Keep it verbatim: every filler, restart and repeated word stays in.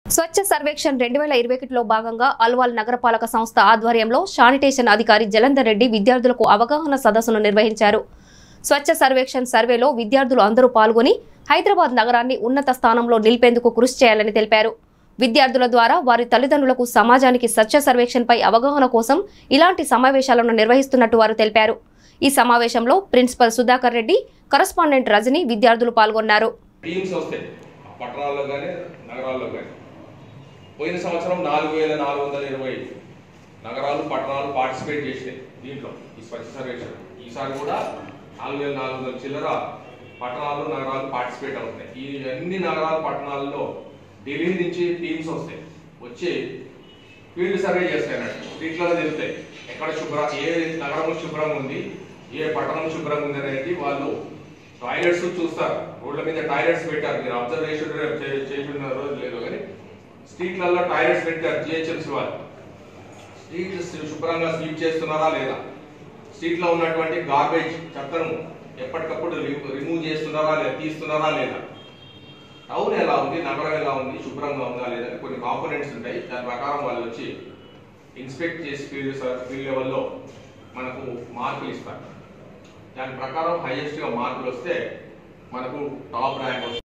స్వచ్ఛ సర్వేక్షణ్ రెండు వేల ఇరవై ఒకటిలో భాగంగా అల్వాల్ నగరపాలక సంస్థ ఆధ్వర్యంలో శానిటేషన్ అధికారి జలంధర్ రెడ్డి విద్యార్థులకు అవగాహన సదస్సును నిర్వహించారు. స్వచ్ఛ సర్వేక్షణ్ సర్వేలో విద్యార్థులు అందరూ పాల్గొని హైదరాబాద్ నగరాన్ని ఉన్నత స్థానంలో నిలిపేందుకు కృషి చేయాలని తెలిపారు. విద్యార్థుల ద్వారా వారి తల్లిదండ్రులకు సమాజానికి స్వచ్ఛ సర్వేక్షణ్ పై అవగాహన కోసం ఇలాంటి సమావేశాలను నిర్వహిస్తున్నట్టు వారు తెలిపారు. ఈ సమావేశంలో ప్రిన్సిపల్ సుధాకర్ రెడ్డి, కరస్పాండెంట్ రజని విద్యార్థులు పాల్గొన్నారు. పోయిన సంవత్సరం నాలుగు వేల నాలుగు వందల ఇరవై నగరాలు పట్టణాలు పార్టిసిపేట్ చేసినాయి దీంట్లో ఈ స్వచ్ఛ సర్వేక్షణ. ఈసారి కూడా నాలుగు వేల నాలుగు వందల చిల్లర పట్టణాలు నగరాలు పార్టిసిపేట్ అవుతున్నాయి. ఈ అన్ని నగరాలు పట్టణాల్లో ఢిల్లీ నుంచి టీమ్స్ వస్తాయి, వచ్చి ఫీల్డ్ సర్వే చేస్తాయి అన్నట్టు. స్ట్రీట్లలో తెలుస్తాయి ఎక్కడ శుభ్ర ఏ నగరం శుభ్రంగా ఉంది, ఏ పట్టణం శుభ్రంగా ఉంది అనేది. వాళ్ళు టాయిలెట్స్ చూస్తారు, రోడ్ల మీద టాయిలెట్స్ పెట్టారు. మీరు అబ్జర్వేషన్ చేసి ఉన్న రోజు లేదు కానీ స్ట్రీట్లలో టాయిలెట్స్ పెట్టారు జిహెచ్ఎంసీ వాళ్ళు. స్ట్రీట్ శుభ్రంగా స్వీప్ చేస్తున్నారా లేదా, స్ట్రీట్లో ఉన్నటువంటి గార్బేజ్ చెత్తను ఎప్పటికప్పుడు రిమూవ్ చేస్తున్నారా లేదా, తీస్తున్నారా లేదా, టౌన్ ఎలా ఉంది, నగరం ఎలా ఉంది, శుభ్రంగా ఉందా లేదా, కొన్ని కాంపోనెంట్స్ ఉంటాయి. దాని ప్రకారం వాళ్ళు వచ్చి ఇన్స్పెక్ట్ చేసి ఫీల్డ్ ఫీల్డ్ లెవెల్లో మనకు మార్కులు ఇస్తారు. దాని ప్రకారం హైయెస్ట్గా మార్కులు వస్తే మనకు టాప్ ర్యాంక్ వస్తుంది.